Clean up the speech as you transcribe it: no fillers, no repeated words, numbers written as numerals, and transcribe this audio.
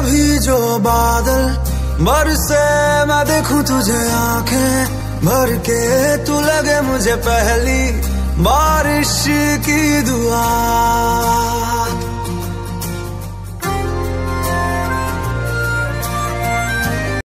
कभी जो बादल बरसे, मैं देखूं तुझे आंखें भर के, तू लगे मुझे पहली